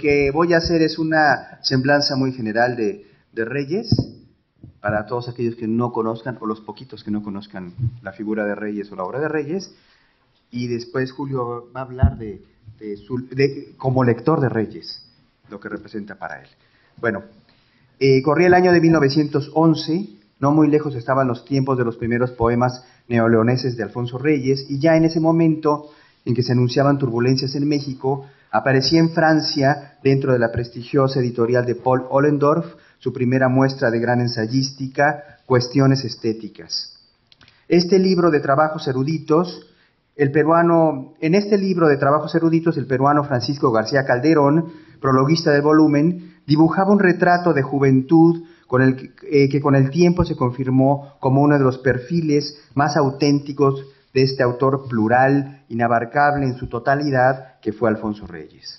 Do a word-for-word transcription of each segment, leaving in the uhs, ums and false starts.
que voy a hacer es una semblanza muy general de, de Reyes, para todos aquellos que no conozcan, o los poquitos que no conozcan la figura de Reyes o la obra de Reyes, y después Julio va a hablar de, de, su, de como lector de Reyes, lo que representa para él. Bueno, eh, corría el año de mil novecientos once, no muy lejos estaban los tiempos de los primeros poemas neoleoneses de Alfonso Reyes, y ya en ese momento en que se anunciaban turbulencias en México, aparecía en Francia, dentro de la prestigiosa editorial de Paul Ollendorff, su primera muestra de gran ensayística, Cuestiones Estéticas. Este libro de trabajos eruditos, el peruano, en este libro de trabajos eruditos, el peruano Francisco García Calderón, prologuista del volumen, dibujaba un retrato de juventud con el que, eh, que con el tiempo se confirmó como uno de los perfiles más auténticos de este autor plural, inabarcable en su totalidad, que fue Alfonso Reyes.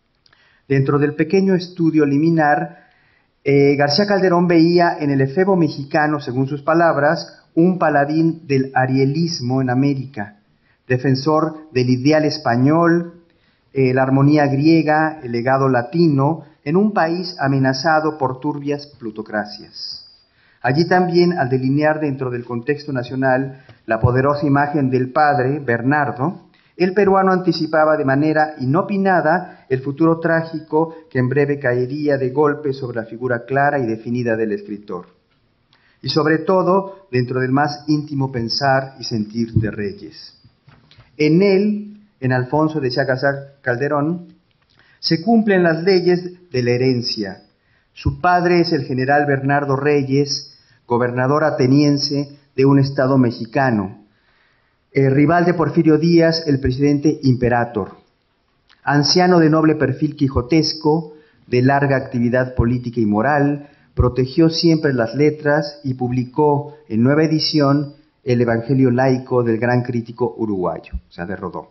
Dentro del pequeño estudio liminar, Eh, García Calderón veía en el efebo mexicano, según sus palabras, un paladín del arielismo en América, defensor del ideal español, eh, la armonía griega, el legado latino, en un país amenazado por turbias plutocracias. Allí también, al delinear dentro del contexto nacional la poderosa imagen del padre, Bernardo, el peruano anticipaba de manera inopinada el futuro trágico que en breve caería de golpe sobre la figura clara y definida del escritor. Y sobre todo, dentro del más íntimo pensar y sentir de Reyes. En él, en Alfonso, decía Calderón, se cumplen las leyes de la herencia. Su padre es el general Bernardo Reyes, gobernador ateniense de un estado mexicano, Eh, rival de Porfirio Díaz, el presidente Imperator, anciano de noble perfil quijotesco, de larga actividad política y moral, protegió siempre las letras y publicó en nueva edición el Evangelio laico del gran crítico uruguayo, o sea, de Rodó.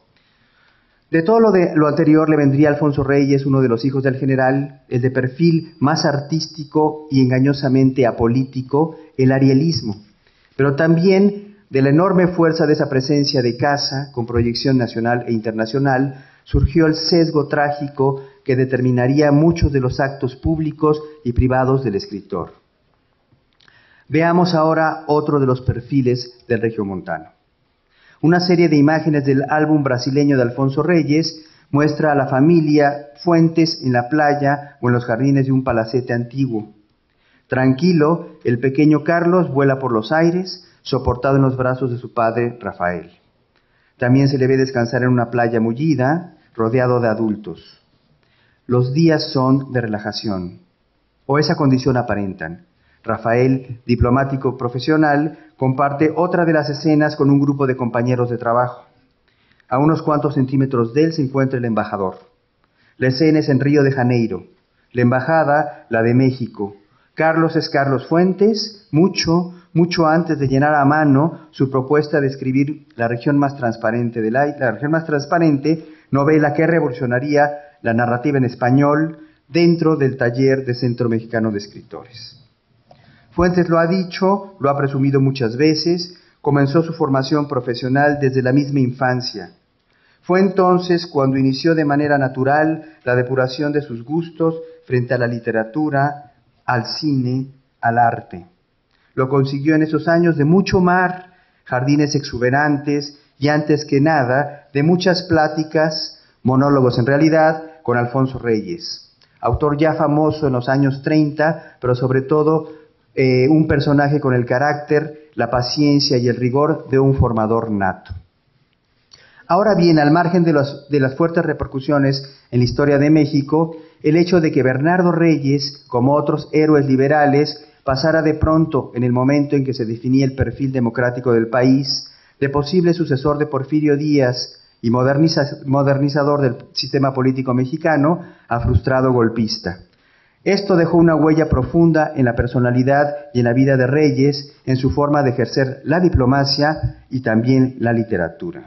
De todo lo, de, lo anterior le vendría a Alfonso Reyes, uno de los hijos del general, el de perfil más artístico y engañosamente apolítico, el arielismo, pero también de la enorme fuerza de esa presencia de casa, con proyección nacional e internacional, surgió el sesgo trágico que determinaría muchos de los actos públicos y privados del escritor. Veamos ahora otro de los perfiles del regiomontano. Una serie de imágenes del álbum brasileño de Alfonso Reyes muestra a la familia Fuentes en la playa o en los jardines de un palacete antiguo. Tranquilo, el pequeño Carlos vuela por los aires, soportado en los brazos de su padre Rafael. También se le ve descansar en una playa mullida, rodeado de adultos. Los días son de relajación, o esa condición aparentan. Rafael, diplomático profesional, comparte otra de las escenas con un grupo de compañeros de trabajo. A unos cuantos centímetros de él se encuentra el embajador. La escena es en Río de Janeiro, la embajada, la de México. Carlos es Carlos Fuentes, mucho, mucho antes de llenar a mano su propuesta de escribir La región más transparente del aire, La región más transparente, novela que revolucionaría la narrativa en español dentro del taller de Centro Mexicano de Escritores. Fuentes lo ha dicho, lo ha presumido muchas veces, comenzó su formación profesional desde la misma infancia. Fue entonces cuando inició de manera natural la depuración de sus gustos frente a la literatura, al cine, al arte. Lo consiguió en esos años de mucho mar, jardines exuberantes y antes que nada de muchas pláticas, monólogos en realidad, con Alfonso Reyes, autor ya famoso en los años treinta, pero sobre todo eh, un personaje con el carácter, la paciencia y el rigor de un formador nato. Ahora bien, al margen de, los, de las fuertes repercusiones en la historia de México, el hecho de que Bernardo Reyes, como otros héroes liberales, pasara de pronto, en el momento en que se definía el perfil democrático del país, de posible sucesor de Porfirio Díaz y moderniza, modernizador del sistema político mexicano, a frustrado golpista. Esto dejó una huella profunda en la personalidad y en la vida de Reyes, en su forma de ejercer la diplomacia y también la literatura.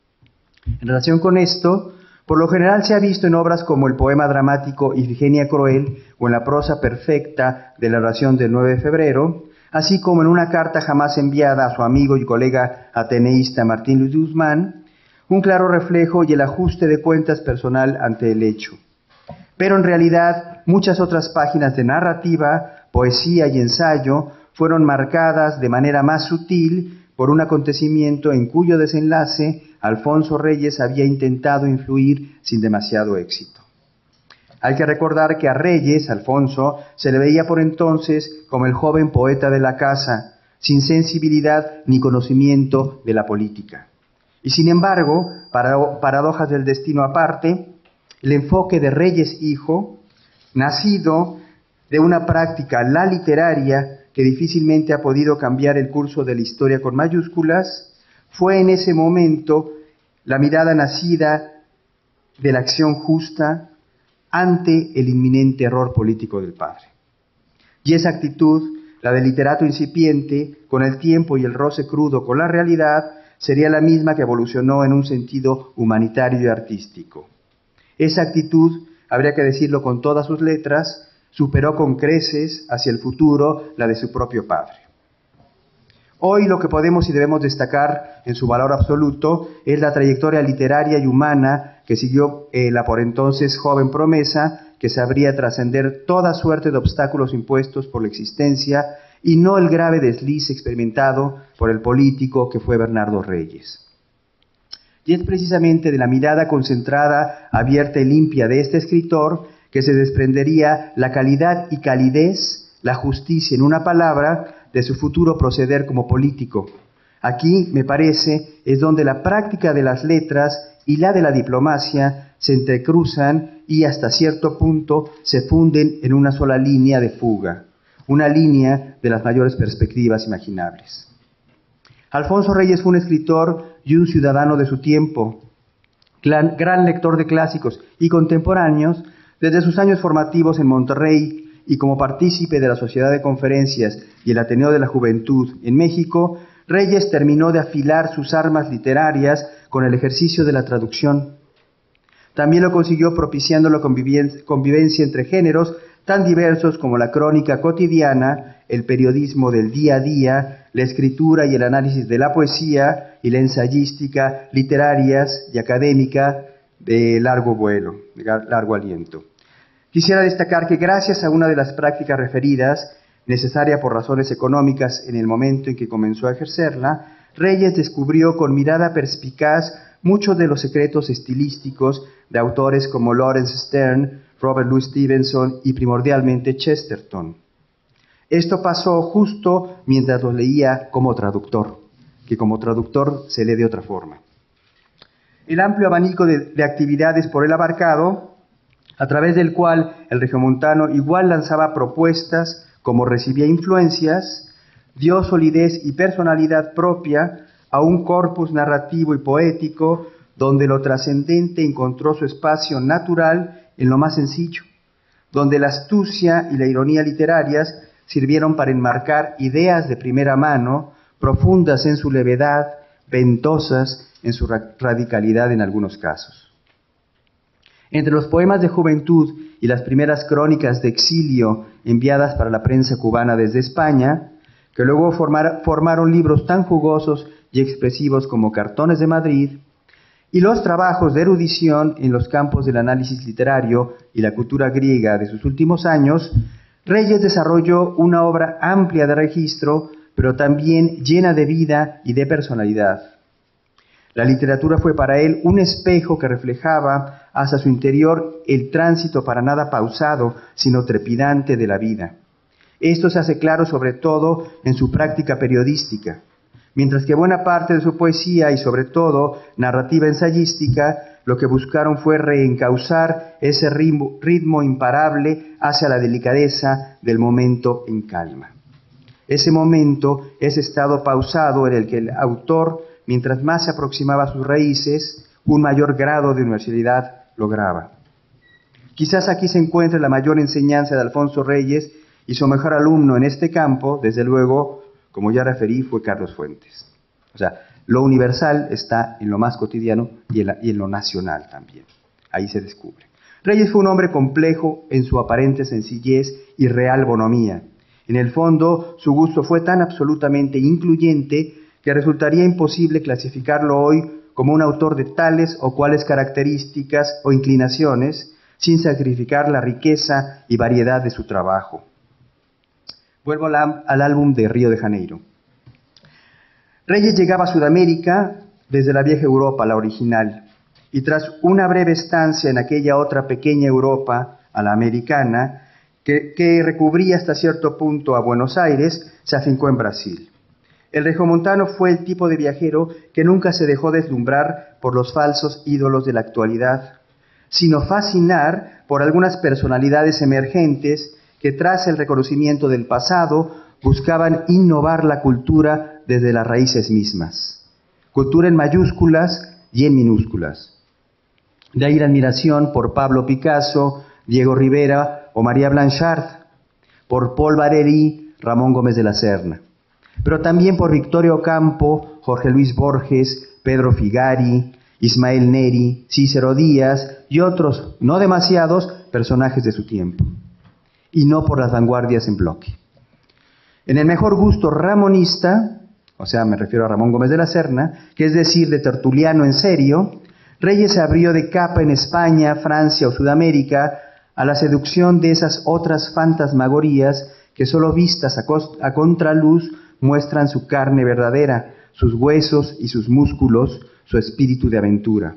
En relación con esto, por lo general se ha visto en obras como el poema dramático Ifigenia Cruel o en la prosa perfecta de la oración del nueve de febrero, así como en una carta jamás enviada a su amigo y colega ateneísta Martín Luis Guzmán, un claro reflejo y el ajuste de cuentas personal ante el hecho. Pero en realidad muchas otras páginas de narrativa, poesía y ensayo fueron marcadas de manera más sutil por un acontecimiento en cuyo desenlace Alfonso Reyes había intentado influir sin demasiado éxito. Hay que recordar que a Reyes, Alfonso, se le veía por entonces como el joven poeta de la casa, sin sensibilidad ni conocimiento de la política. Y sin embargo, para, paradojas del destino aparte, el enfoque de Reyes hijo, nacido de una práctica, la literaria, que difícilmente ha podido cambiar el curso de la historia con mayúsculas, fue en ese momento la mirada nacida de la acción justa ante el inminente error político del padre. Y esa actitud, la del literato incipiente, con el tiempo y el roce crudo con la realidad, sería la misma que evolucionó en un sentido humanitario y artístico. Esa actitud, habría que decirlo con todas sus letras, superó con creces hacia el futuro la de su propio padre. Hoy lo que podemos y debemos destacar en su valor absoluto es la trayectoria literaria y humana que siguió eh, la por entonces joven promesa que sabría trascender toda suerte de obstáculos impuestos por la existencia y no el grave desliz experimentado por el político que fue Bernardo Reyes. Y es precisamente de la mirada concentrada, abierta y limpia de este escritor que se desprendería la calidad y calidez, la justicia en una palabra, de su futuro proceder como político. Aquí, me parece, es donde la práctica de las letras y la de la diplomacia se entrecruzan y hasta cierto punto se funden en una sola línea de fuga, una línea de las mayores perspectivas imaginables. Alfonso Reyes fue un escritor y un ciudadano de su tiempo, gran, gran lector de clásicos y contemporáneos, desde sus años formativos en Monterrey y como partícipe de la Sociedad de Conferencias y el Ateneo de la Juventud en México, Reyes terminó de afilar sus armas literarias con el ejercicio de la traducción. También lo consiguió propiciando la convivencia entre géneros tan diversos como la crónica cotidiana, el periodismo del día a día, la escritura y el análisis de la poesía y la ensayística literarias y académica de largo vuelo, de largo aliento. Quisiera destacar que gracias a una de las prácticas referidas, necesaria por razones económicas en el momento en que comenzó a ejercerla, Reyes descubrió con mirada perspicaz muchos de los secretos estilísticos de autores como Laurence Sterne, Robert Louis Stevenson y primordialmente Chesterton. Esto pasó justo mientras los leía como traductor, que como traductor se lee de otra forma. El amplio abanico de, de actividades por él abarcado, a través del cual el regiomontano igual lanzaba propuestas como recibía influencias, dio solidez y personalidad propia a un corpus narrativo y poético donde lo trascendente encontró su espacio natural en lo más sencillo, donde la astucia y la ironía literarias sirvieron para enmarcar ideas de primera mano, profundas en su levedad, ventosas en su radicalidad en algunos casos. Entre los poemas de juventud y las primeras crónicas de exilio enviadas para la prensa cubana desde España, que luego formar, formaron libros tan jugosos y expresivos como Cartones de Madrid, y los trabajos de erudición en los campos del análisis literario y la cultura griega de sus últimos años, Reyes desarrolló una obra amplia de registro, pero también llena de vida y de personalidad. La literatura fue para él un espejo que reflejaba hacia su interior el tránsito para nada pausado, sino trepidante de la vida. Esto se hace claro sobre todo en su práctica periodística, mientras que buena parte de su poesía y sobre todo narrativa ensayística lo que buscaron fue reencauzar ese ritmo, ritmo imparable hacia la delicadeza del momento en calma. Ese momento, ese estado pausado en el que el autor, mientras más se aproximaba a sus raíces, un mayor grado de universalidad lograba. Quizás aquí se encuentre la mayor enseñanza de Alfonso Reyes y su mejor alumno en este campo, desde luego, como ya referí, fue Carlos Fuentes. O sea, lo universal está en lo más cotidiano y en, la, y en lo nacional también. Ahí se descubre. Reyes fue un hombre complejo en su aparente sencillez y real bonomía. En el fondo, su gusto fue tan absolutamente incluyente que resultaría imposible clasificarlo hoy como un autor de tales o cuales características o inclinaciones, sin sacrificar la riqueza y variedad de su trabajo. Vuelvo al, al álbum de Río de Janeiro. Reyes llegaba a Sudamérica desde la vieja Europa, la original, y tras una breve estancia en aquella otra pequeña Europa, a la americana, que, que recubría hasta cierto punto a Buenos Aires, se afincó en Brasil. El regiomontano fue el tipo de viajero que nunca se dejó deslumbrar por los falsos ídolos de la actualidad, sino fascinar por algunas personalidades emergentes que tras el reconocimiento del pasado buscaban innovar la cultura desde las raíces mismas. Cultura en mayúsculas y en minúsculas. De ahí la admiración por Pablo Picasso, Diego Rivera o María Blanchard, por Paul Valéry, Ramón Gómez de la Serna, pero también por Victoria Ocampo, Jorge Luis Borges, Pedro Figari, Ismael Neri, Cícero Díaz y otros, no demasiados, personajes de su tiempo, y no por las vanguardias en bloque. En el mejor gusto ramonista, o sea, me refiero a Ramón Gómez de la Serna, que es decir, de tertuliano en serio, Reyes se abrió de capa en España, Francia o Sudamérica a la seducción de esas otras fantasmagorías que solo vistas a, a contraluz muestran su carne verdadera, sus huesos y sus músculos, su espíritu de aventura.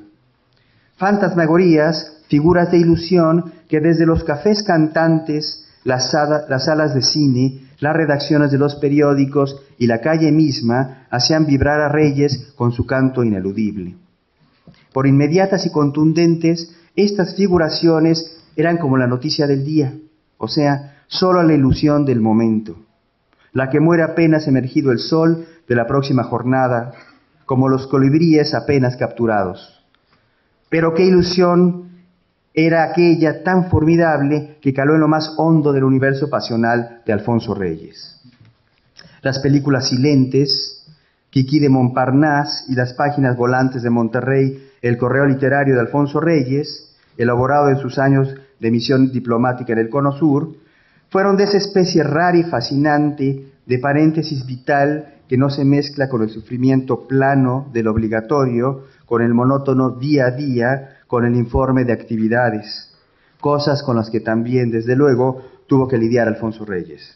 Fantasmagorías, figuras de ilusión que desde los cafés cantantes, las, sala, las salas de cine, las redacciones de los periódicos y la calle misma hacían vibrar a Reyes con su canto ineludible. Por inmediatas y contundentes, estas figuraciones eran como la noticia del día, o sea, solo la ilusión del momento, la que muere apenas emergido el sol de la próxima jornada, como los colibríes apenas capturados. Pero qué ilusión era aquella tan formidable que caló en lo más hondo del universo pasional de Alfonso Reyes. Las películas silentes, Quiquí de Montparnasse y las páginas volantes de Monterrey, el correo literario de Alfonso Reyes, elaborado en sus años de misión diplomática en el Cono Sur, fueron de esa especie rara y fascinante de paréntesis vital que no se mezcla con el sufrimiento plano del obligatorio, con el monótono día a día, con el informe de actividades, cosas con las que también, desde luego, tuvo que lidiar Alfonso Reyes.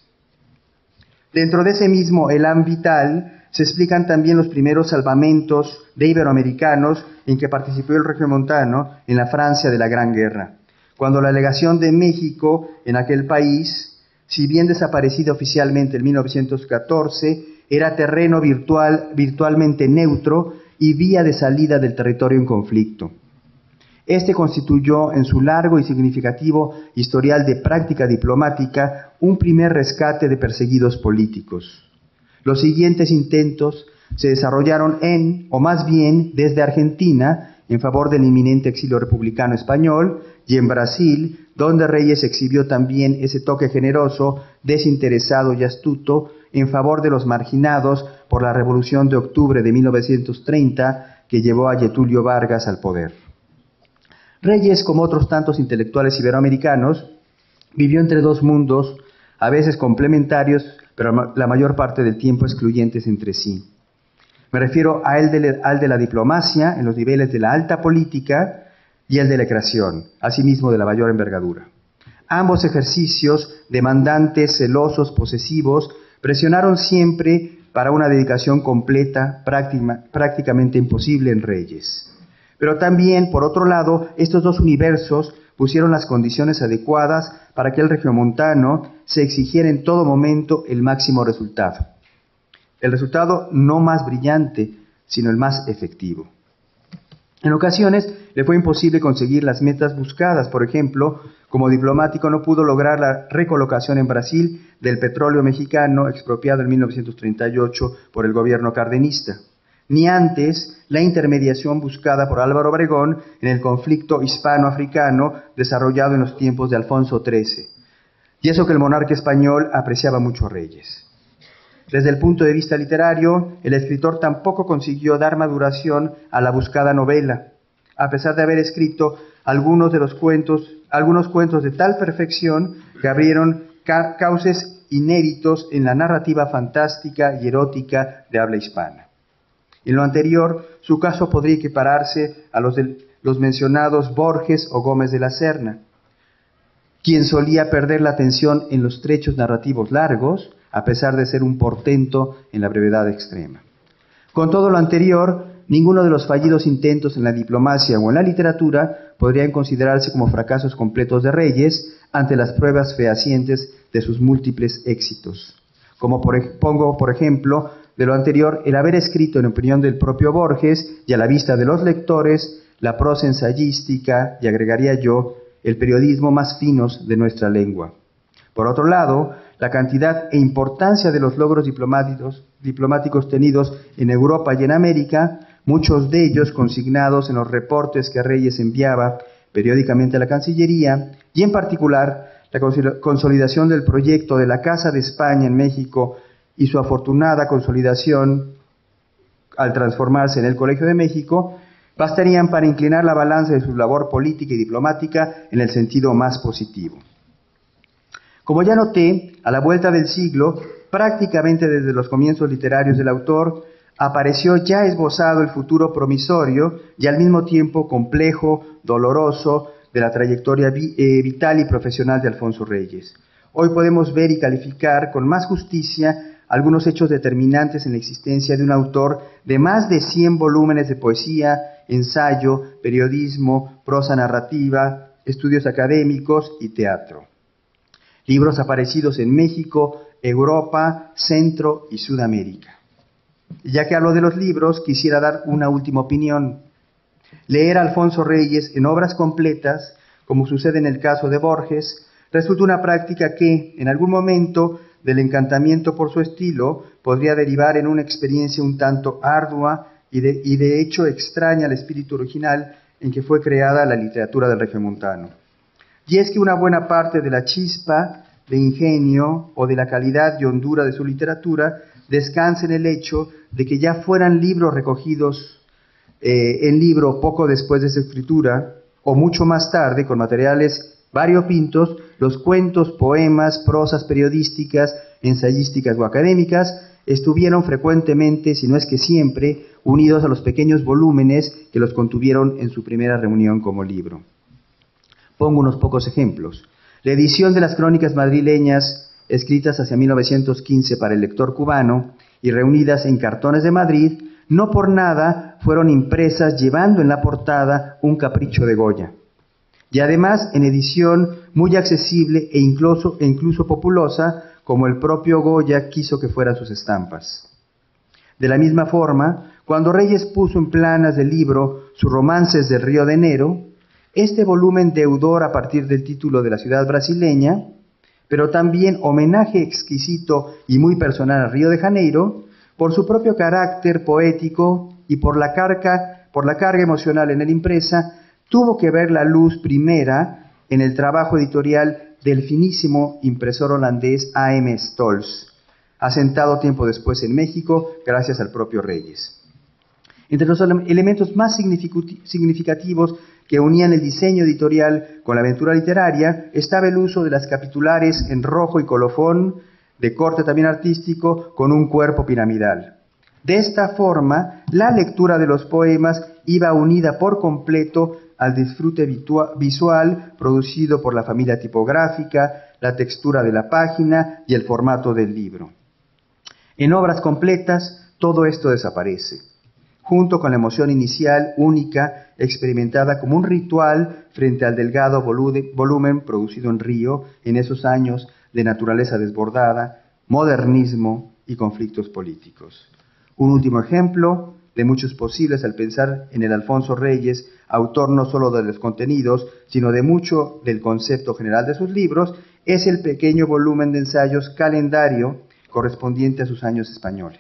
Dentro de ese mismo elan vital se explican también los primeros salvamentos de iberoamericanos en que participó el regiomontano en la Francia de la Gran Guerra, cuando la legación de México en aquel país, si bien desaparecida oficialmente en mil novecientos catorce, era terreno virtual, virtualmente neutro y vía de salida del territorio en conflicto. Este constituyó en su largo y significativo historial de práctica diplomática un primer rescate de perseguidos políticos. Los siguientes intentos se desarrollaron en, o más bien desde Argentina, en favor del inminente exilio republicano español, y en Brasil, donde Reyes exhibió también ese toque generoso, desinteresado y astuto en favor de los marginados por la Revolución de Octubre de mil novecientos treinta que llevó a Getúlio Vargas al poder. Reyes, como otros tantos intelectuales iberoamericanos, vivió entre dos mundos, a veces complementarios, pero la mayor parte del tiempo excluyentes entre sí. Me refiero a él de, al de la diplomacia en los niveles de la alta política y el de la creación, asimismo de la mayor envergadura. Ambos ejercicios, demandantes, celosos, posesivos, presionaron siempre para una dedicación completa, práctica, prácticamente imposible en Reyes. Pero también, por otro lado, estos dos universos pusieron las condiciones adecuadas para que el regiomontano se exigiera en todo momento el máximo resultado. El resultado no más brillante, sino el más efectivo. En ocasiones le fue imposible conseguir las metas buscadas. Por ejemplo, como diplomático no pudo lograr la recolocación en Brasil del petróleo mexicano expropiado en mil novecientos treinta y ocho por el gobierno cardenista, ni antes la intermediación buscada por Álvaro Obregón en el conflicto hispano-africano desarrollado en los tiempos de Alfonso trece, y eso que el monarca español apreciaba mucho a Reyes. Desde el punto de vista literario, el escritor tampoco consiguió dar maduración a la buscada novela, a pesar de haber escrito algunos de los cuentos, algunos cuentos de tal perfección que abrieron ca cauces inéditos en la narrativa fantástica y erótica de habla hispana. En lo anterior, su caso podría equipararse a los de los mencionados Borges o Gómez de la Serna. quien solía perder la atención en los trechos narrativos largos, a pesar de ser un portento en la brevedad extrema. Con todo lo anterior, ninguno de los fallidos intentos en la diplomacia o en la literatura podrían considerarse como fracasos completos de Reyes ante las pruebas fehacientes de sus múltiples éxitos. Como por, pongo, por ejemplo, de lo anterior, el haber escrito en opinión del propio Borges y a la vista de los lectores, la prosa ensayística y, agregaría yo, el periodismo más finos de nuestra lengua. Por otro lado, la cantidad e importancia de los logros diplomáticos, diplomáticos tenidos en Europa y en América, muchos de ellos consignados en los reportes que Reyes enviaba periódicamente a la Cancillería, y en particular la consolidación del proyecto de la Casa de España en México y su afortunada consolidación al transformarse en el Colegio de México, bastarían para inclinar la balanza de su labor política y diplomática en el sentido más positivo. Como ya noté, a la vuelta del siglo, prácticamente desde los comienzos literarios del autor, apareció ya esbozado el futuro promisorio y al mismo tiempo complejo, doloroso, de la trayectoria vi, eh, vital y profesional de Alfonso Reyes. Hoy podemos ver y calificar con más justicia algunos hechos determinantes en la existencia de un autor de más de cien volúmenes de poesía, ensayo, periodismo, prosa narrativa, estudios académicos y teatro. Libros aparecidos en México, Europa, Centro y Sudamérica. Ya que hablo de los libros, quisiera dar una última opinión. Leer a Alfonso Reyes en obras completas, como sucede en el caso de Borges, resulta una práctica que, en algún momento del encantamiento por su estilo, podría derivar en una experiencia un tanto ardua y de, y de hecho extraña al espíritu original en que fue creada la literatura del regiomontano. Y es que una buena parte de la chispa, de ingenio o de la calidad y hondura de su literatura descansa en el hecho de que ya fueran libros recogidos eh, en libro poco después de su escritura o mucho más tarde con materiales variopintos, los cuentos, poemas, prosas periodísticas, ensayísticas o académicas estuvieron frecuentemente, si no es que siempre, unidos a los pequeños volúmenes que los contuvieron en su primera reunión como libro. Pongo unos pocos ejemplos. La edición de las crónicas madrileñas, escritas hacia mil novecientos quince para el lector cubano y reunidas en cartones de Madrid, no por nada fueron impresas llevando en la portada un capricho de Goya. Y además en edición muy accesible e incluso, e incluso populosa, como el propio Goya quiso que fueran sus estampas. De la misma forma, cuando Reyes puso en planas del libro sus romances del Río de Enero, este volumen deudor a partir del título de la ciudad brasileña, pero también homenaje exquisito y muy personal al Río de Janeiro, por su propio carácter poético y por la carga, por la carga emocional en él impresa, tuvo que ver la luz primera en el trabajo editorial del finísimo impresor holandés A M Stolz, asentado tiempo después en México gracias al propio Reyes. Entre los elementos más significativos que unían el diseño editorial con la aventura literaria estaba el uso de las capitulares en rojo y colofón, de corte también artístico, con un cuerpo piramidal. De esta forma, la lectura de los poemas iba unida por completo al disfrute visual producido por la familia tipográfica, la textura de la página y el formato del libro. En obras completas, todo esto desaparece, junto con la emoción inicial única, experimentada como un ritual frente al delgado volumen producido en Río en esos años de naturaleza desbordada, modernismo y conflictos políticos. Un último ejemplo de muchos posibles al pensar en el Alfonso Reyes, autor no solo de los contenidos, sino de mucho del concepto general de sus libros, es el pequeño volumen de ensayos Calendario correspondiente a sus años españoles.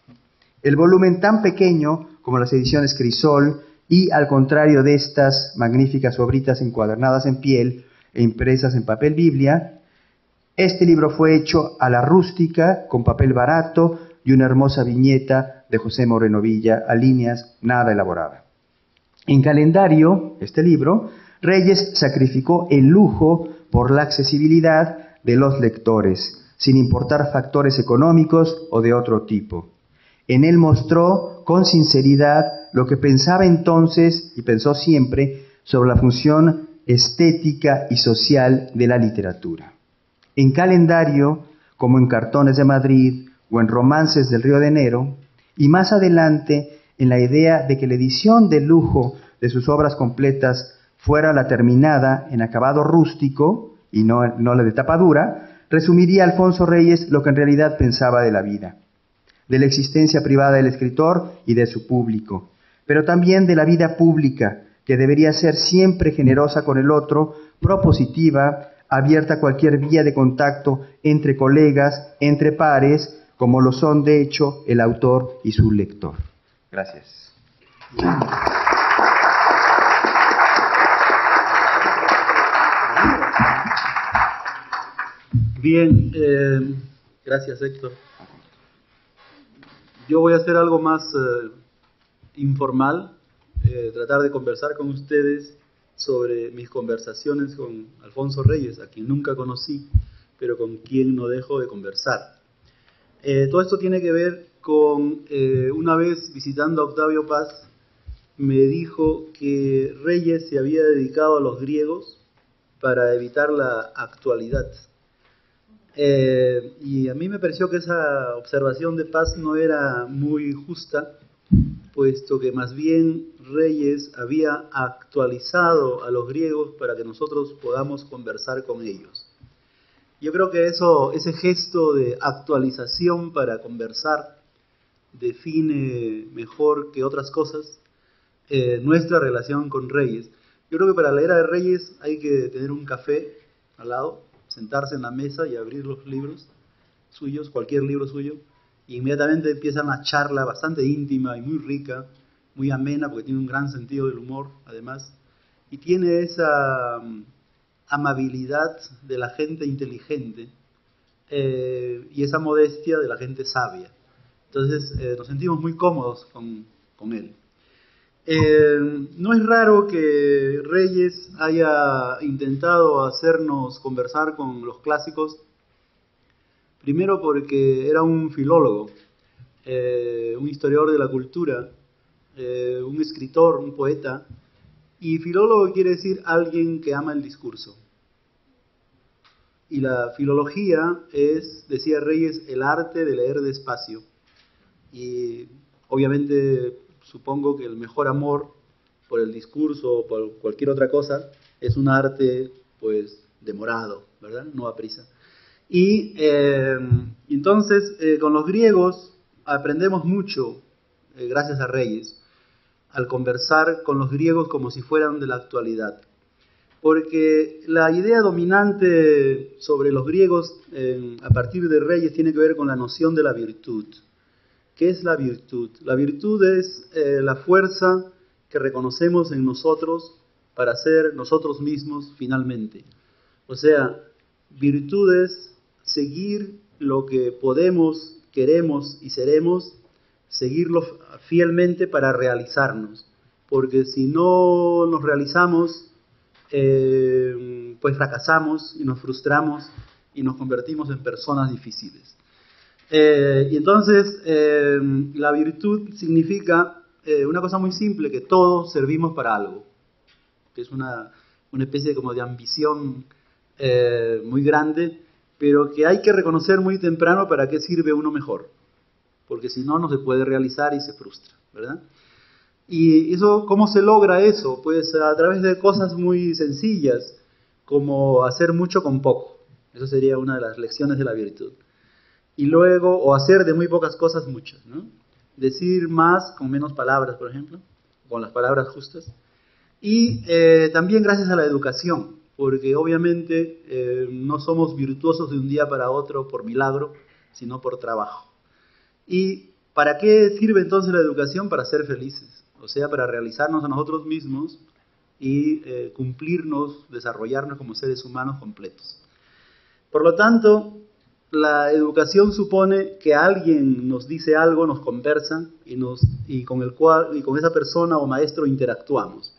El volumen tan pequeño como las ediciones Crisol y, al contrario de estas magníficas obritas encuadernadas en piel e impresas en papel biblia, este libro fue hecho a la rústica, con papel barato y una hermosa viñeta de José Moreno Villa, a líneas nada elaborada. En Calendario, este libro, Reyes sacrificó el lujo por la accesibilidad de los lectores, sin importar factores económicos o de otro tipo. En él mostró con sinceridad lo que pensaba entonces y pensó siempre sobre la función estética y social de la literatura. En calendario, como en Cartones de Madrid o en Romances del Río de Enero, y más adelante en la idea de que la edición de lujo de sus obras completas fuera la terminada en acabado rústico y no, no la de tapadura, resumiría Alfonso Reyes lo que en realidad pensaba de la vida, de la existencia privada del escritor y de su público, pero también de la vida pública, que debería ser siempre generosa con el otro, propositiva, abierta a cualquier vía de contacto entre colegas, entre pares, como lo son de hecho el autor y su lector. Gracias. Bien, eh, gracias Héctor. Yo voy a hacer algo más eh, informal, eh, tratar de conversar con ustedes sobre mis conversaciones con Alfonso Reyes, a quien nunca conocí, pero con quien no dejo de conversar. Eh, todo esto tiene que ver con, eh, una vez visitando a Octavio Paz, me dijo que Reyes se había dedicado a los griegos para evitar la actualidad. Eh, y a mí me pareció que esa observación de Paz no era muy justa, puesto que más bien Reyes había actualizado a los griegos para que nosotros podamos conversar con ellos. Yo creo que eso, ese gesto de actualización para conversar define mejor que otras cosas eh, nuestra relación con Reyes. Yo creo que para la era de Reyes hay que tener un café al lado, sentarse en la mesa y abrir los libros suyos, cualquier libro suyo, y inmediatamente empieza una charla bastante íntima y muy rica, muy amena, porque tiene un gran sentido del humor, además, y tiene esa um, amabilidad de la gente inteligente eh, y esa modestia de la gente sabia. Entonces eh, nos sentimos muy cómodos con, con él. Eh, no es raro que Reyes haya intentado hacernos conversar con los clásicos, primero porque era un filólogo, eh, un historiador de la cultura, eh, un escritor, un poeta, y filólogo quiere decir alguien que ama el discurso. Y la filología es, decía Reyes, el arte de leer despacio. Y obviamente supongo que el mejor amor por el discurso o por cualquier otra cosa es un arte pues demorado, ¿verdad? No a prisa. Y eh, entonces eh, con los griegos aprendemos mucho, eh, gracias a Reyes, al conversar con los griegos como si fueran de la actualidad. Porque la idea dominante sobre los griegos eh, a partir de Reyes tiene que ver con la noción de la virtud. ¿Qué es la virtud? La virtud es eh, la fuerza que reconocemos en nosotros para ser nosotros mismos finalmente. O sea, virtud es seguir lo que podemos, queremos y seremos, seguirlo fielmente para realizarnos. Porque si no nos realizamos, eh, pues fracasamos y nos frustramos y nos convertimos en personas difíciles. Eh, y entonces eh, la virtud significa eh, una cosa muy simple, que todos servimos para algo, que es una, una especie como de ambición eh, muy grande, pero que hay que reconocer muy temprano para qué sirve uno mejor, porque si no, no se puede realizar y se frustra, ¿verdad? Y eso, ¿cómo se logra eso? Pues a través de cosas muy sencillas, como hacer mucho con poco. Eso sería una de las lecciones de la virtud. Y luego, o hacer de muy pocas cosas muchas, ¿no? Decir más con menos palabras, por ejemplo, con las palabras justas. Y eh, también gracias a la educación, porque obviamente eh, no somos virtuosos de un día para otro por milagro, sino por trabajo. ¿Y para qué sirve entonces la educación? Para ser felices, o sea, para realizarnos a nosotros mismos y eh, cumplirnos, desarrollarnos como seres humanos completos. Por lo tanto, la educación supone que alguien nos dice algo, nos conversa y, nos, y, con, el cual, y con esa persona o maestro interactuamos.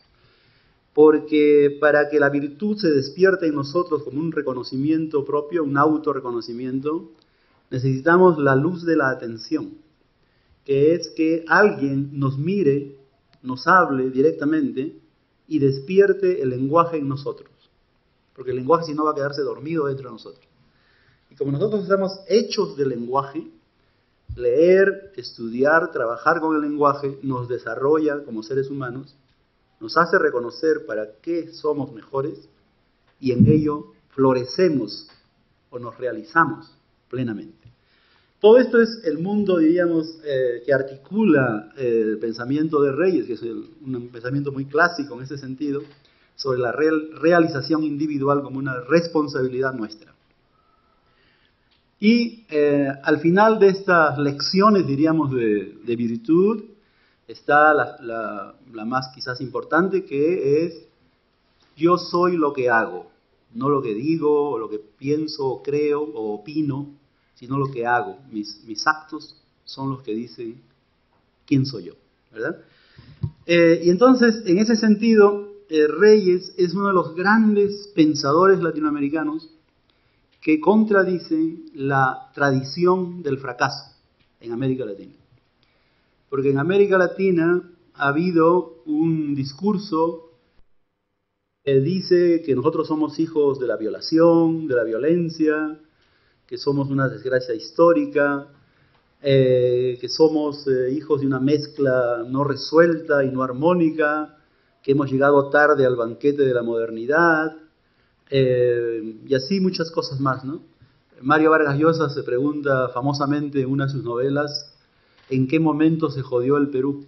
Porque para que la virtud se despierte en nosotros como un reconocimiento propio, un autorreconocimiento, necesitamos la luz de la atención, que es que alguien nos mire, nos hable directamente y despierte el lenguaje en nosotros. Porque el lenguaje si no va a quedarse dormido dentro de nosotros. Y como nosotros estamos hechos del lenguaje, leer, estudiar, trabajar con el lenguaje nos desarrolla como seres humanos, nos hace reconocer para qué somos mejores y en ello florecemos o nos realizamos plenamente. Todo esto es el mundo, diríamos, eh, que articula eh, el pensamiento de Reyes, que es el, un pensamiento muy clásico en ese sentido, sobre la real, realización individual como una responsabilidad nuestra. Y eh, al final de estas lecciones, diríamos, de, de virtud, está la, la, la más quizás importante, que es yo soy lo que hago, no lo que digo, o lo que pienso, o creo, o opino, sino lo que hago. Mis, mis actos son los que dicen quién soy yo, ¿verdad? Eh, y entonces, en ese sentido, eh, Reyes es uno de los grandes pensadores latinoamericanos que contradicen la tradición del fracaso en América Latina. Porque en América Latina ha habido un discurso que dice que nosotros somos hijos de la violación, de la violencia, que somos una desgracia histórica, eh, que somos eh, hijos de una mezcla no resuelta y no armónica, que hemos llegado tarde al banquete de la modernidad, eh, y así muchas cosas más, ¿no? Mario Vargas Llosa se pregunta famosamente en una de sus novelas, ¿en qué momento se jodió el Perú?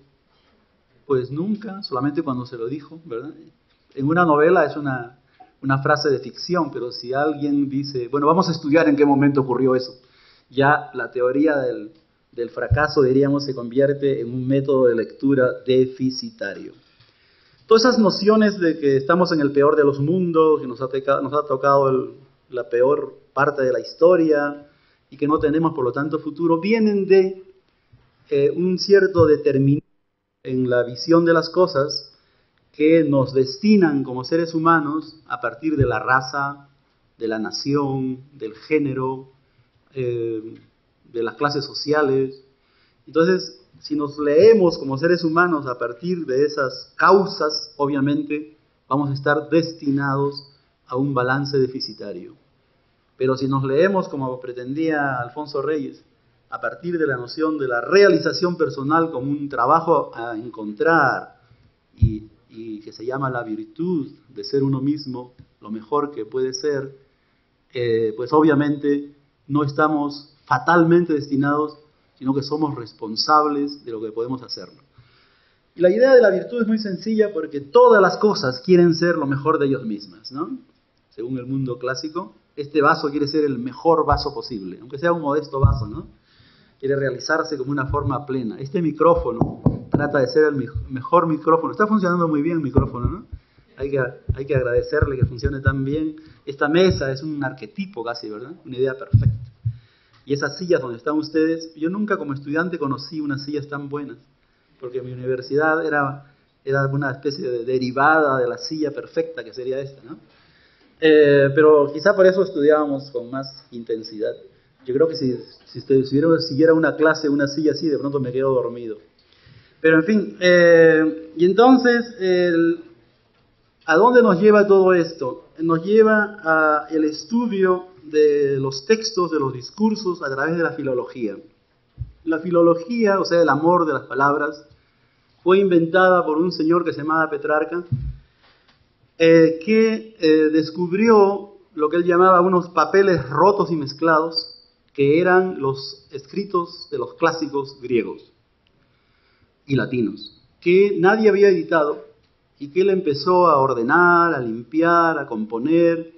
Pues nunca, solamente cuando se lo dijo, ¿verdad? En una novela es una, una frase de ficción, pero si alguien dice, bueno, vamos a estudiar en qué momento ocurrió eso, ya la teoría del, del fracaso, diríamos, se convierte en un método de lectura deficitario. Todas esas nociones de que estamos en el peor de los mundos, que nos ha, teca, nos ha tocado el, la peor parte de la historia y que no tenemos, por lo tanto, futuro, vienen de eh, un cierto determinismo en la visión de las cosas que nos destinan como seres humanos a partir de la raza, de la nación, del género, eh, de las clases sociales. Entonces, si nos leemos como seres humanos a partir de esas causas, obviamente vamos a estar destinados a un balance deficitario. Pero si nos leemos como pretendía Alfonso Reyes, a partir de la noción de la realización personal como un trabajo a encontrar y, y que se llama la virtud de ser uno mismo, lo mejor que puede ser, eh, pues obviamente no estamos fatalmente destinados, sino que somos responsables de lo que podemos hacer. Y la idea de la virtud es muy sencilla porque todas las cosas quieren ser lo mejor de ellas mismas, ¿no? Según el mundo clásico, este vaso quiere ser el mejor vaso posible, aunque sea un modesto vaso, ¿no? Quiere realizarse como una forma plena. Este micrófono trata de ser el mejor micrófono. Está funcionando muy bien el micrófono, ¿no? Hay que, hay que agradecerle que funcione tan bien. Esta mesa es un arquetipo casi, ¿verdad? Una idea perfecta. Y esas sillas donde están ustedes, yo nunca como estudiante conocí unas sillas tan buenas, porque mi universidad era, era una especie de derivada de la silla perfecta que sería esta, ¿no? Eh, pero quizá por eso estudiábamos con más intensidad. Yo creo que si, si, si hubiera, siguiera una clase, una silla así, de pronto me quedo dormido. Pero en fin, eh, y entonces, el, ¿a dónde nos lleva todo esto? Nos lleva al estudio de los textos, de los discursos a través de la filología. La filología, o sea, el amor de las palabras, fue inventada por un señor que se llamaba Petrarca, eh, que eh, descubrió lo que él llamaba unos papeles rotos y mezclados, que eran los escritos de los clásicos griegos y latinos, que nadie había editado y que él empezó a ordenar, a limpiar, a componer,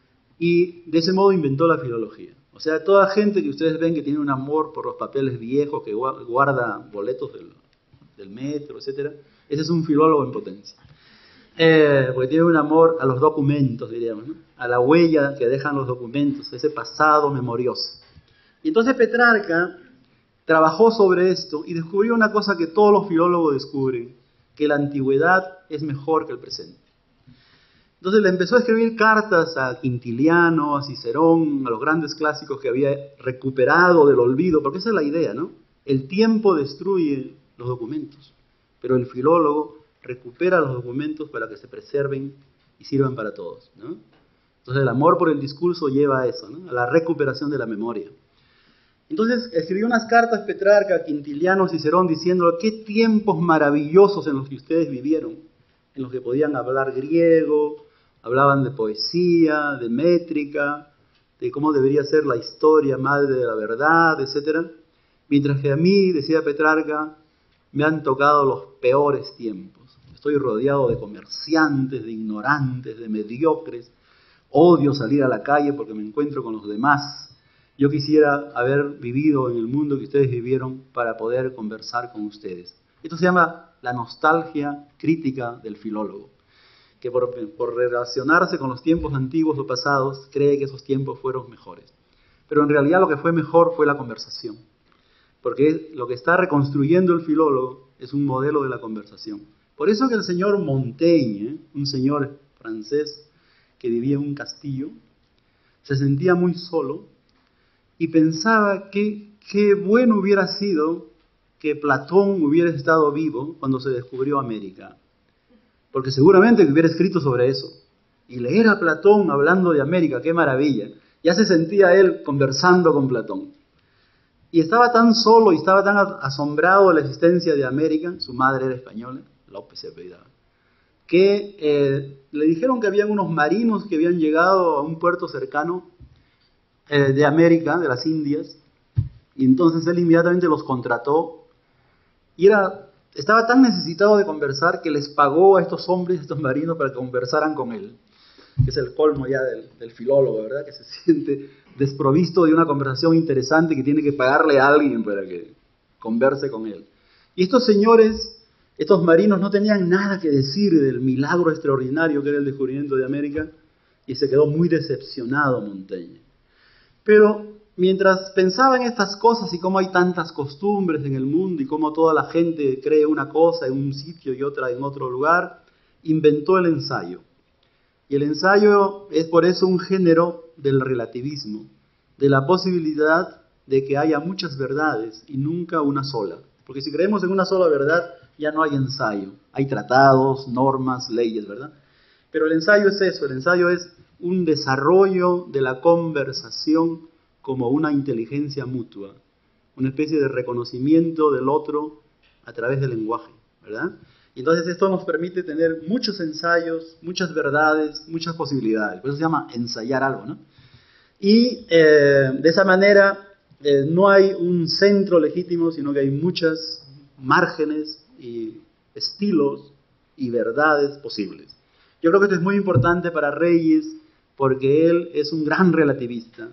y de ese modo inventó la filología. O sea, toda gente que ustedes ven que tiene un amor por los papeles viejos, que guarda boletos del, del metro, etcétera, ese es un filólogo en potencia. Eh, porque tiene un amor a los documentos, diríamos, ¿no? A la huella que dejan los documentos, ese pasado memorioso. Y entonces Petrarca trabajó sobre esto y descubrió una cosa que todos los filólogos descubren, que la antigüedad es mejor que el presente. Entonces le empezó a escribir cartas a Quintiliano, a Cicerón, a los grandes clásicos que había recuperado del olvido, porque esa es la idea, ¿no? El tiempo destruye los documentos, pero el filólogo recupera los documentos para que se preserven y sirvan para todos, ¿no? Entonces el amor por el discurso lleva a eso, ¿no? A la recuperación de la memoria. Entonces escribió unas cartas Petrarca a Quintiliano Cicerón diciendo qué tiempos maravillosos en los que ustedes vivieron, en los que podían hablar griego, hablaban de poesía, de métrica, de cómo debería ser la historia madre de la verdad, etcétera. Mientras que a mí, decía Petrarca, me han tocado los peores tiempos. Estoy rodeado de comerciantes, de ignorantes, de mediocres. Odio salir a la calle porque me encuentro con los demás. Yo quisiera haber vivido en el mundo que ustedes vivieron para poder conversar con ustedes. Esto se llama la nostalgia crítica del filólogo, que por, por relacionarse con los tiempos antiguos o pasados, cree que esos tiempos fueron mejores. Pero en realidad lo que fue mejor fue la conversación. Porque lo que está reconstruyendo el filólogo es un modelo de la conversación. Por eso que el señor Montaigne, un señor francés que vivía en un castillo, se sentía muy solo y pensaba que qué bueno hubiera sido que Platón hubiera estado vivo cuando se descubrió América. Porque seguramente hubiera escrito sobre eso. Y leer a Platón hablando de América, qué maravilla. Ya se sentía él conversando con Platón. Y estaba tan solo y estaba tan asombrado de la existencia de América, su madre era española, López se apellidaba, que eh, le dijeron que habían unos marinos que habían llegado a un puerto cercano eh, de América, de las Indias, y entonces él inmediatamente los contrató, y era, estaba tan necesitado de conversar que les pagó a estos hombres, a estos marinos, para que conversaran con él, que es el colmo ya del, del filólogo, ¿verdad? Que se siente desprovisto de una conversación interesante que tiene que pagarle a alguien para que converse con él. Y estos señores, estos marinos, no tenían nada que decir del milagro extraordinario que era el descubrimiento de América, y se quedó muy decepcionado Montaigne. Pero mientras pensaba en estas cosas y cómo hay tantas costumbres en el mundo y cómo toda la gente cree una cosa en un sitio y otra en otro lugar, inventó el ensayo. Y el ensayo es por eso un género del relativismo, de la posibilidad de que haya muchas verdades y nunca una sola. Porque si creemos en una sola verdad, ya no hay ensayo. Hay tratados, normas, leyes, ¿verdad? Pero el ensayo es eso, el ensayo es un desarrollo de la conversación como una inteligencia mutua, una especie de reconocimiento del otro a través del lenguaje, ¿verdad? Y entonces esto nos permite tener muchos ensayos, muchas verdades, muchas posibilidades. Por eso se llama ensayar algo, ¿no? Y eh, de esa manera eh, no hay un centro legítimo, sino que hay muchos márgenes y estilos y verdades posibles. Yo creo que esto es muy importante para Reyes porque él es un gran relativista.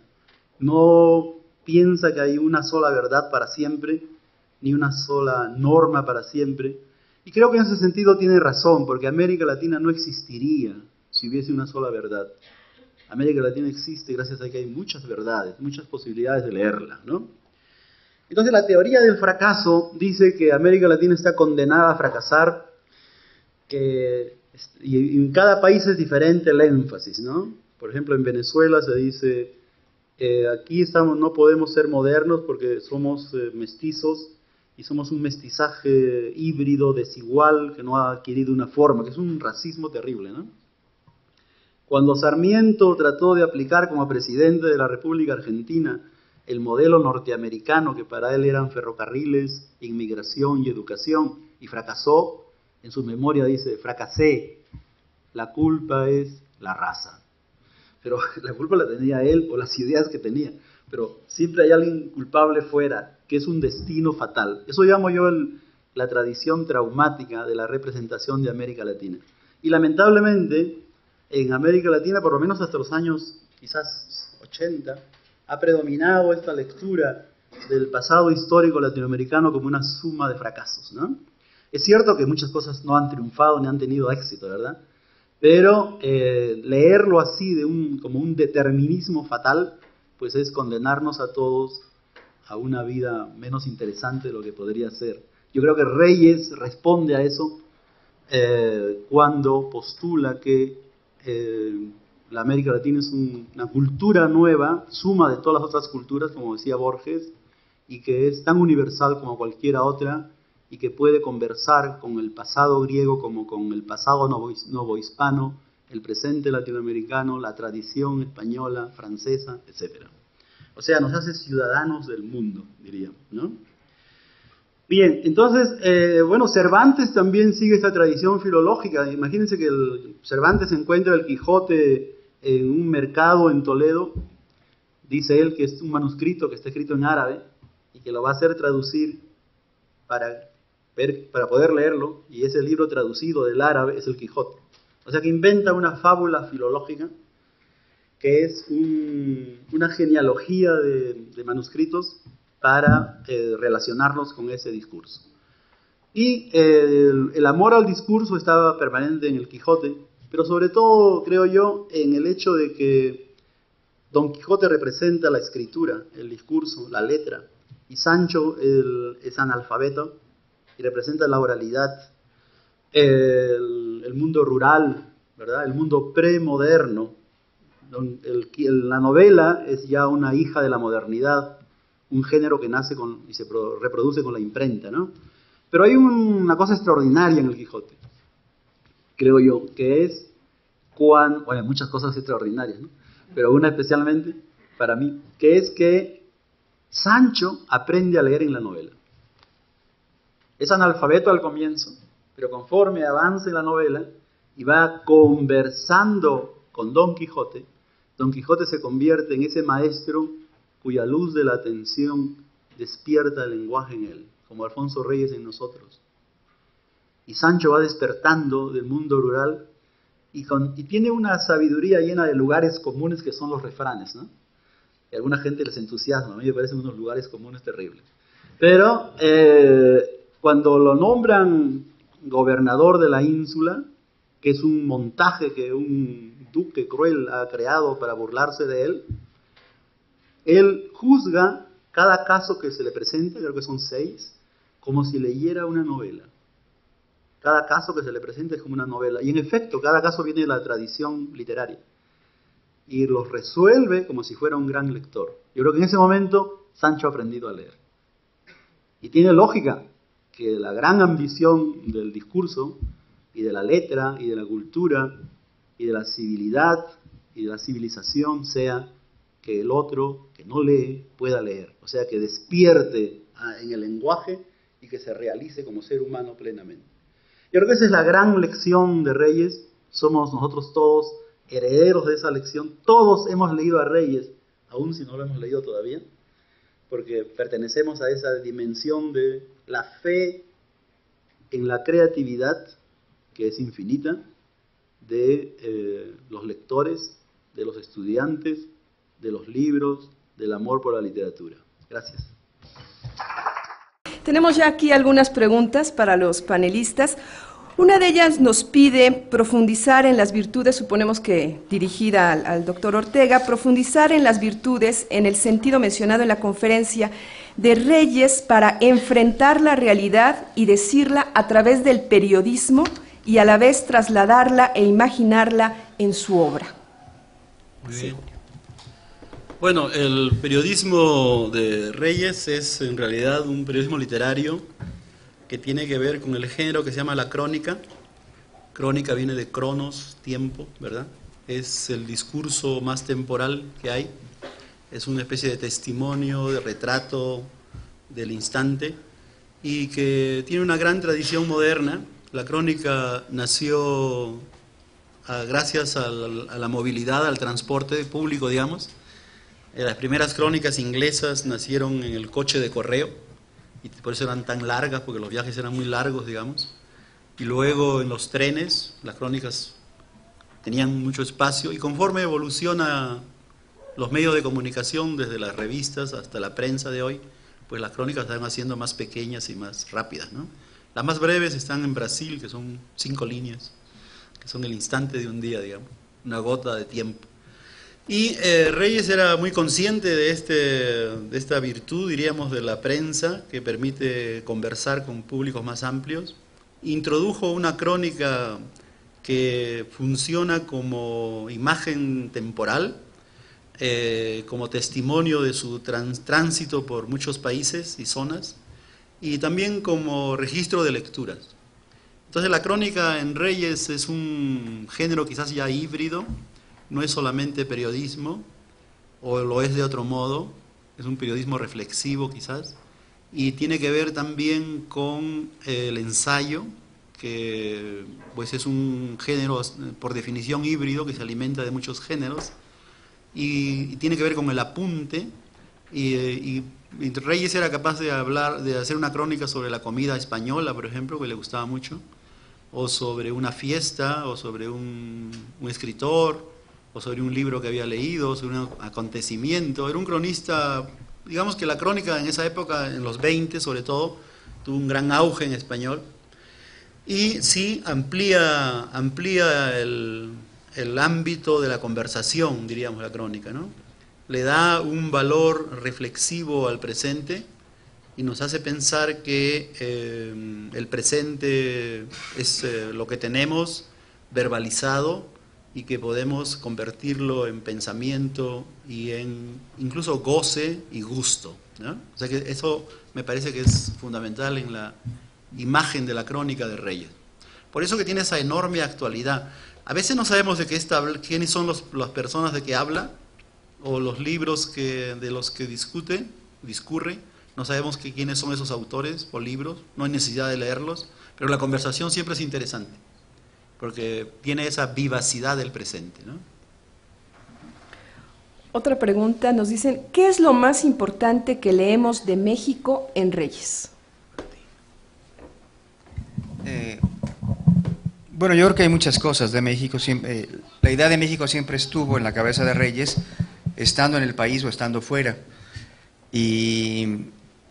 No piensa que hay una sola verdad para siempre, ni una sola norma para siempre. Y creo que en ese sentido tiene razón, porque América Latina no existiría si hubiese una sola verdad. América Latina existe gracias a que hay muchas verdades, muchas posibilidades de leerla, ¿no? Entonces la teoría del fracaso dice que América Latina está condenada a fracasar, que y en cada país es diferente el énfasis, ¿no? Por ejemplo, en Venezuela se dice, eh, aquí estamos, no podemos ser modernos porque somos eh, mestizos, y somos un mestizaje híbrido, desigual, que no ha adquirido una forma, que es un racismo terrible, ¿no? Cuando Sarmiento trató de aplicar como presidente de la República Argentina el modelo norteamericano, que para él eran ferrocarriles, inmigración y educación, y fracasó, en su memoria dice, fracasé, la culpa es la raza. Pero la culpa la tenía él por las ideas que tenía, pero siempre hay alguien culpable fuera, que es un destino fatal. Eso llamo yo el, la tradición traumática de la representación de América Latina. Y lamentablemente, en América Latina, por lo menos hasta los años quizás ochenta, ha predominado esta lectura del pasado histórico latinoamericano como una suma de fracasos, ¿no? Es cierto que muchas cosas no han triunfado ni han tenido éxito, ¿verdad? Pero eh, leerlo así de un, como un determinismo fatal, pues es condenarnos a todos a una vida menos interesante de lo que podría ser. Yo creo que Reyes responde a eso eh, cuando postula que eh, la América Latina es un, una cultura nueva, suma de todas las otras culturas, como decía Borges, y que es tan universal como cualquiera otra, y que puede conversar con el pasado griego como con el pasado novohispano, el presente latinoamericano, la tradición española, francesa, etcétera. O sea, nos hace ciudadanos del mundo, diríamos, ¿no? Bien, entonces, eh, bueno, Cervantes también sigue esta tradición filológica. Imagínense que el Cervantes encuentra el Quijote en un mercado en Toledo. Dice él que es un manuscrito que está escrito en árabe y que lo va a hacer traducir para, ver, para poder leerlo, y ese libro traducido del árabe es el Quijote. O sea que inventa una fábula filológica que es un, una genealogía de, de manuscritos para eh, relacionarlos con ese discurso. Y eh, el, el amor al discurso estaba permanente en el Quijote, pero sobre todo, creo yo, en el hecho de que Don Quijote representa la escritura, el discurso, la letra, y Sancho el, es analfabeto y representa la oralidad, el, el mundo rural, ¿verdad? El mundo premoderno. El, el, la novela es ya una hija de la modernidad, un género que nace con, y se pro, reproduce con la imprenta, ¿no? Pero hay un, una cosa extraordinaria en el Quijote, creo yo, que es cuando, bueno, hay muchas cosas extraordinarias, ¿no? Pero una especialmente para mí, que es que Sancho aprende a leer en la novela. Es analfabeto al comienzo, pero conforme avanza en la novela y va conversando con Don Quijote, Don Quijote se convierte en ese maestro cuya luz de la atención despierta el lenguaje en él, como Alfonso Reyes en nosotros. Y Sancho va despertando del mundo rural y, con, y tiene una sabiduría llena de lugares comunes que son los refranes, ¿no? Y a alguna gente les entusiasma, a mí me parecen unos lugares comunes terribles. Pero eh, cuando lo nombran gobernador de la ínsula, que es un montaje que un duque cruel ha creado para burlarse de él, él juzga cada caso que se le presenta, creo que son seis, como si leyera una novela. Cada caso que se le presenta es como una novela. Y en efecto, cada caso viene de la tradición literaria. Y los resuelve como si fuera un gran lector. Yo creo que en ese momento Sancho ha aprendido a leer. Y tiene lógica que la gran ambición del discurso y de la letra y de la cultura y de la civilidad y de la civilización sea que el otro que no lee pueda leer. O sea, que despierte en el lenguaje y que se realice como ser humano plenamente. Yo creo que esa es la gran lección de Reyes. Somos nosotros todos herederos de esa lección. Todos hemos leído a Reyes, aun si no lo hemos leído todavía, porque pertenecemos a esa dimensión de la fe en la creatividad, que es infinita, de eh, los lectores, de los estudiantes, de los libros, del amor por la literatura. Gracias. Tenemos ya aquí algunas preguntas para los panelistas. Una de ellas nos pide profundizar en las virtudes, suponemos que dirigida al, al doctor Ortega, profundizar en las virtudes en el sentido mencionado en la conferencia de Reyes para enfrentar la realidad y decirla a través del periodismo y a la vez trasladarla e imaginarla en su obra. Muy bien. Bueno, el periodismo de Reyes es en realidad un periodismo literario que tiene que ver con el género que se llama la crónica. Crónica viene de cronos, tiempo, ¿verdad? Es el discurso más temporal que hay. Es una especie de testimonio, de retrato del instante y que tiene una gran tradición moderna. La crónica nació a, gracias a la, a la movilidad, al transporte público, digamos. Las primeras crónicas inglesas nacieron en el coche de correo y por eso eran tan largas, porque los viajes eran muy largos, digamos. Y luego en los trenes, las crónicas tenían mucho espacio y conforme evoluciona los medios de comunicación, desde las revistas hasta la prensa de hoy, pues las crónicas se van haciendo más pequeñas y más rápidas, ¿no? Las más breves están en Brasil, que son cinco líneas, que son el instante de un día, digamos, una gota de tiempo. Y eh, Reyes era muy consciente de, este, de esta virtud, diríamos, de la prensa, que permite conversar con públicos más amplios. Introdujo una crónica que funciona como imagen temporal, eh, como testimonio de su trans, tránsito por muchos países y zonas, y también como registro de lecturas. Entonces la crónica en Reyes es un género quizás ya híbrido, no es solamente periodismo, o lo es de otro modo, es un periodismo reflexivo quizás, y tiene que ver también con el ensayo, que pues es un género por definición híbrido que se alimenta de muchos géneros, y, y tiene que ver con el apunte, y, y, y Reyes era capaz de hablar, de hacer una crónica sobre la comida española, por ejemplo, que le gustaba mucho, o sobre una fiesta, o sobre un, un escritor, o sobre un libro que había leído, sobre un acontecimiento. Era un cronista, digamos que la crónica en esa época, en los veinte sobre todo, tuvo un gran auge en español, y sí amplía, amplía el, el ámbito de la conversación, diríamos, la crónica, ¿no? Le da un valor reflexivo al presente, y nos hace pensar que eh, el presente es eh, lo que tenemos verbalizado y que podemos convertirlo en pensamiento y en incluso goce y gusto, ¿no? O sea que eso me parece que es fundamental en la imagen de la crónica de Reyes. Por eso que tiene esa enorme actualidad. A veces no sabemos de qué está, quiénes son los, las personas de que habla o los libros que, de los que discute, discurre. No sabemos que, quiénes son esos autores o libros, no hay necesidad de leerlos, pero la conversación siempre es interesante, porque tiene esa vivacidad del presente, ¿no? Otra pregunta, nos dicen, ¿qué es lo más importante que leemos de México en Reyes? Eh, bueno, yo creo que hay muchas cosas de México. Siempre, eh, la idea de México siempre estuvo en la cabeza de Reyes, estando en el país o estando fuera. Y...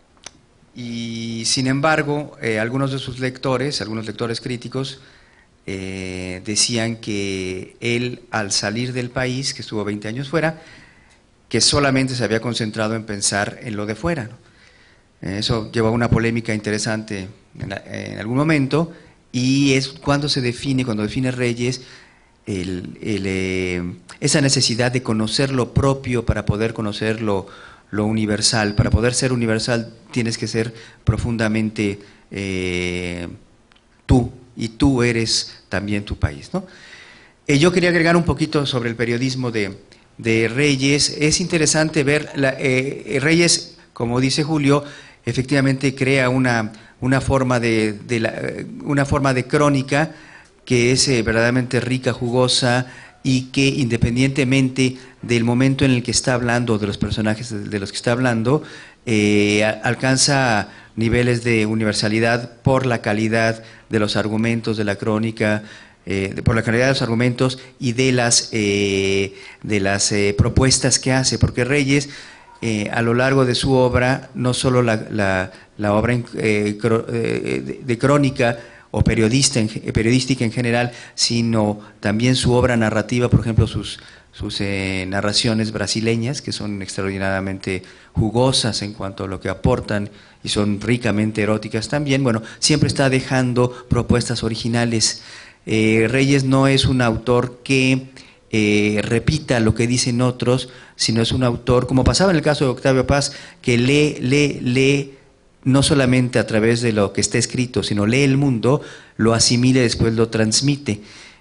Y sin embargo, eh, algunos de sus lectores, algunos lectores críticos, eh, decían que él, al salir del país, que estuvo veinte años fuera, que solamente se había concentrado en pensar en lo de fuera, ¿no? Eso llevó a una polémica interesante en, la, en algún momento, y es cuando se define, cuando define Reyes, el, el, eh, esa necesidad de conocer lo propio para poder conocer lo lo universal. Para poder ser universal tienes que ser profundamente eh, tú, y tú eres también tu país, ¿no? Eh, yo quería agregar un poquito sobre el periodismo de, de Reyes. Es interesante ver, la, eh, Reyes, como dice Julio, efectivamente crea una, una, forma, de, de la, una forma de crónica que es eh, verdaderamente rica, jugosa, y que independientemente del momento en el que está hablando, de los personajes de los que está hablando, eh, alcanza niveles de universalidad por la calidad de los argumentos de la crónica, eh, por la calidad de los argumentos y de las, eh, de las eh, propuestas que hace, porque Reyes, eh, a lo largo de su obra, no solo la, la, la obra eh, cro, eh, de, de crónica, o periodista en, periodística en general, sino también su obra narrativa, por ejemplo, sus, sus eh, narraciones brasileñas, que son extraordinariamente jugosas en cuanto a lo que aportan y son ricamente eróticas también. Bueno, siempre está dejando propuestas originales. Eh, Reyes no es un autor que eh, repita lo que dicen otros, sino es un autor, como pasaba en el caso de Octavio Paz, que lee, lee, lee, no solamente a través de lo que está escrito, sino lee el mundo, lo asimila y después lo transmite.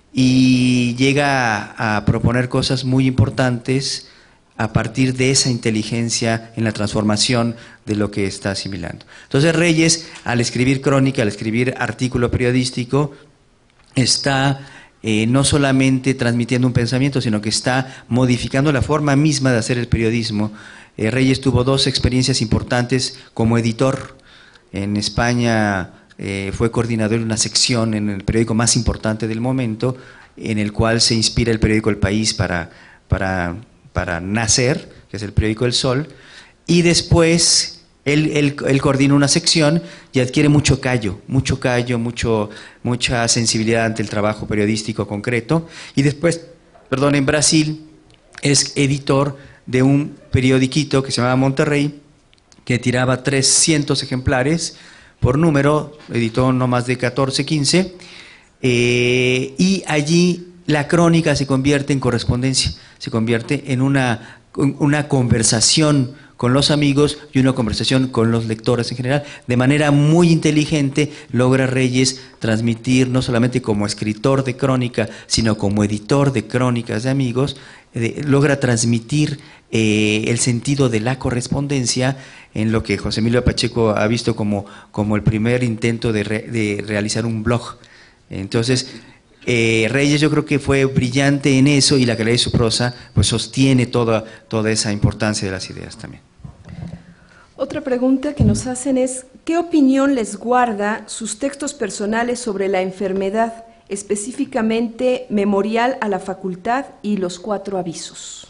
Y llega a, a proponer cosas muy importantes a partir de esa inteligencia en la transformación de lo que está asimilando. Entonces Reyes, al escribir crónica, al escribir artículo periodístico, está eh, no solamente transmitiendo un pensamiento, sino que está modificando la forma misma de hacer el periodismo. Eh, Reyes tuvo dos experiencias importantes como editor. En España eh, fue coordinador de una sección en el periódico más importante del momento, en el cual se inspira el periódico El País para, para, para nacer, que es el periódico El Sol, y después él, él, él coordina una sección y adquiere mucho callo, mucho callo, mucho, mucha sensibilidad ante el trabajo periodístico concreto, y después, perdón, en Brasil es editor de un periodiquito que se llamaba Monterrey, que tiraba trescientos ejemplares por número, editó no más de catorce, quince, eh, y allí la crónica se convierte en correspondencia, se convierte en una, una conversación con los amigos y una conversación con los lectores en general. De manera muy inteligente logra Reyes transmitir, no solamente como escritor de crónica, sino como editor de crónicas de amigos, eh, logra transmitir eh, el sentido de la correspondencia en lo que José Emilio Pacheco ha visto como, como el primer intento de, re, de realizar un blog. Entonces, Eh, Reyes yo creo que fue brillante en eso, y la calidad de su prosa pues sostiene toda, toda esa importancia de las ideas también. Otra pregunta que nos hacen es, ¿qué opinión les guarda sus textos personales sobre la enfermedad, específicamente Memorial a la Facultad y Los Cuatro Avisos?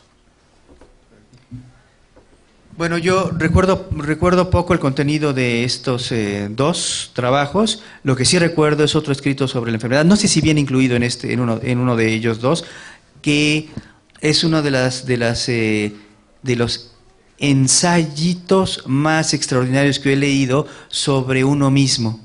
Bueno, yo recuerdo, recuerdo poco el contenido de estos eh, dos trabajos. Lo que sí recuerdo es otro escrito sobre la enfermedad, no sé si bien incluido en este, en uno, en uno de ellos dos, que es uno de las, de las, eh, de los ensayitos más extraordinarios que he leído sobre uno mismo,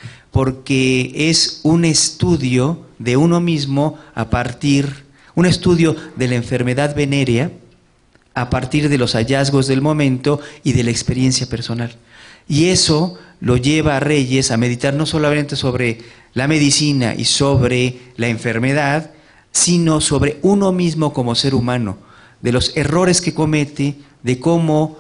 porque es un estudio de uno mismo a partir, un estudio de la enfermedad venérea, a partir de los hallazgos del momento y de la experiencia personal. Y eso lo lleva a Reyes a meditar no solamente sobre la medicina y sobre la enfermedad, sino sobre uno mismo como ser humano, de los errores que comete, de cómo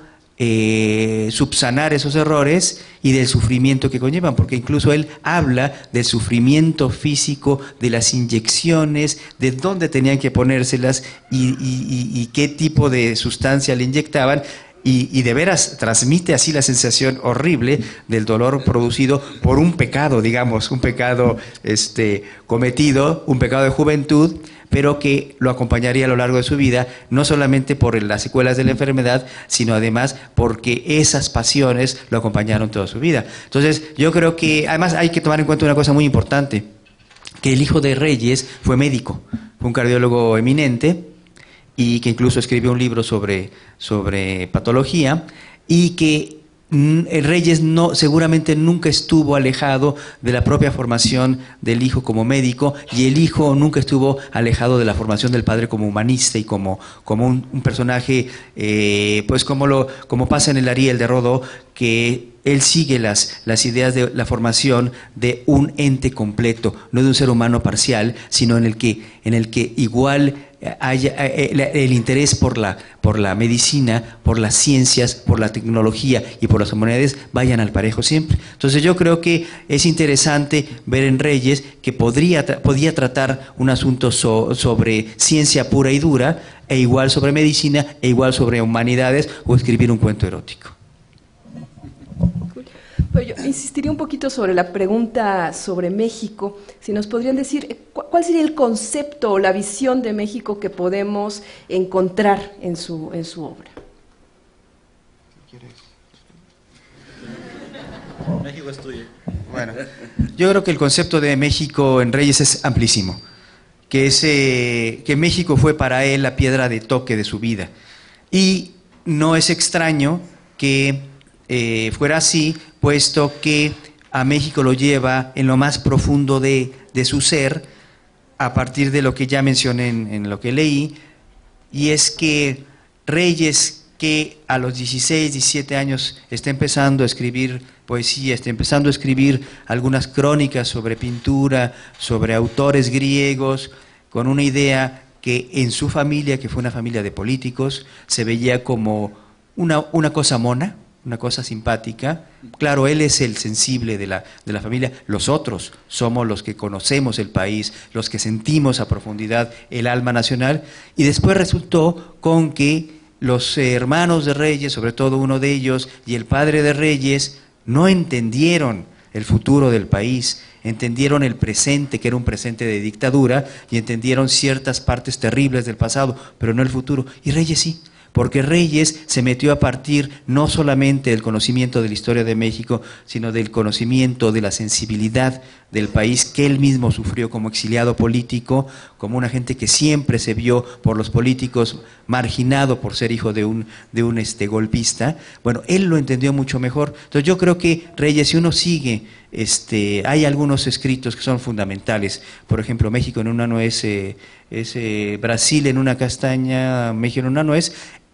eh, subsanar esos errores y del sufrimiento que conllevan, porque incluso él habla del sufrimiento físico, de las inyecciones, de dónde tenían que ponérselas y, y, y, y qué tipo de sustancia le inyectaban, y, y de veras transmite así la sensación horrible del dolor producido por un pecado, digamos, un pecado este, cometido, un pecado de juventud, pero que lo acompañaría a lo largo de su vida, no solamente por las secuelas de la enfermedad, sino además porque esas pasiones lo acompañaron toda su vida. Entonces, yo creo que, además hay que tomar en cuenta una cosa muy importante, que el hijo de Reyes fue médico, fue un cardiólogo eminente, y que incluso escribió un libro sobre, sobre patología, y que Reyes no, seguramente nunca estuvo alejado de la propia formación del hijo como médico, y el hijo nunca estuvo alejado de la formación del padre como humanista y como, como un, un personaje, eh, pues como, lo, como pasa en el Ariel de Rodó, que él sigue las, las ideas de la formación de un ente completo, no de un ser humano parcial, sino en el que, en el que igual haya el, el interés por la, por la medicina, por las ciencias, por la tecnología y por las humanidades vayan al parejo siempre. Entonces yo creo que es interesante ver en Reyes que podría, podía tratar un asunto so, sobre ciencia pura y dura, e igual sobre medicina, e igual sobre humanidades, o escribir un cuento erótico. Pues yo insistiría un poquito sobre la pregunta sobre México. Si nos podrían decir, ¿cuál sería el concepto o la visión de México que podemos encontrar en su, en su obra? México es tuyo. Bueno, yo creo que el concepto de México en Reyes es amplísimo, que, es, eh, que México fue para él la piedra de toque de su vida. Y no es extraño que Eh, fuera así, puesto que a México lo lleva en lo más profundo de, de su ser, a partir de lo que ya mencioné en, en lo que leí, y es que Reyes, que a los dieciséis, diecisiete años está empezando a escribir poesía, está empezando a escribir algunas crónicas sobre pintura, sobre autores griegos, con una idea que en su familia, que fue una familia de políticos, se veía como una, una cosa mona, una cosa simpática. Claro, él es el sensible de la, de la familia, los otros somos los que conocemos el país, los que sentimos a profundidad el alma nacional, y después resultó con que los hermanos de Reyes, sobre todo uno de ellos, y el padre de Reyes, no entendieron el futuro del país, entendieron el presente, que era un presente de dictadura, y entendieron ciertas partes terribles del pasado, pero no el futuro, y Reyes sí. Porque Reyes se metió a partir no solamente del conocimiento de la historia de México, sino del conocimiento de la sensibilidad del país que él mismo sufrió como exiliado político, como una gente que siempre se vio por los políticos marginado por ser hijo de un, de un este, golpista. Bueno, él lo entendió mucho mejor. Entonces yo creo que Reyes, si uno sigue, este, hay algunos escritos que son fundamentales. Por ejemplo, México en un ano es, eh, es eh, Brasil en una castaña, México en un ano es...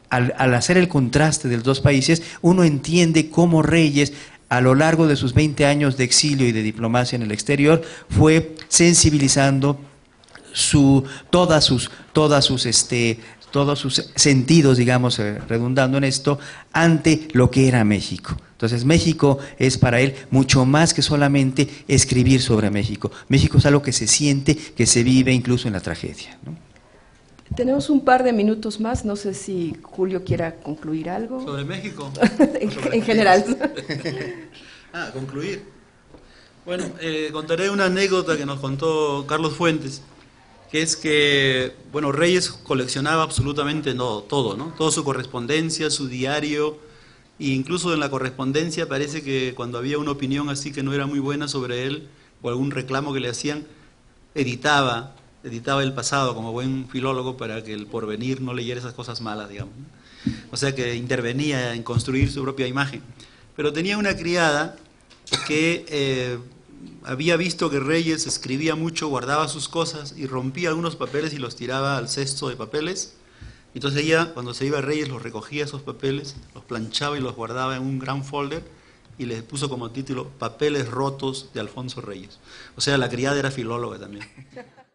al, al hacer el contraste de los dos países, uno entiende cómo Reyes, a lo largo de sus veinte años de exilio y de diplomacia en el exterior, fue sensibilizando su, todas sus, todas sus, este, todos sus sentidos, digamos, eh, redundando en esto, ante lo que era México. Entonces México es para él mucho más que solamente escribir sobre México. México es algo que se siente, que se vive incluso en la tragedia, ¿no? Tenemos un par de minutos más, no sé si Julio quiera concluir algo. ¿Sobre México? en, sobre en general. Ah, concluir. Bueno, eh, contaré una anécdota que nos contó Carlos Fuentes, que es que, bueno, Reyes coleccionaba absolutamente no, todo, ¿no? Toda su correspondencia, su diario, e incluso en la correspondencia parece que cuando había una opinión así que no era muy buena sobre él, o algún reclamo que le hacían, editaba, editaba el pasado como buen filólogo para que el porvenir no leyera esas cosas malas, digamos. O sea que intervenía en construir su propia imagen. Pero tenía una criada que eh, había visto que Reyes escribía mucho, guardaba sus cosas y rompía algunos papeles y los tiraba al cesto de papeles. Entonces ella, cuando se iba a Reyes, los recogía esos papeles, los planchaba y los guardaba en un gran folder y les puso como título Papeles rotos de Alfonso Reyes. O sea, la criada era filóloga también.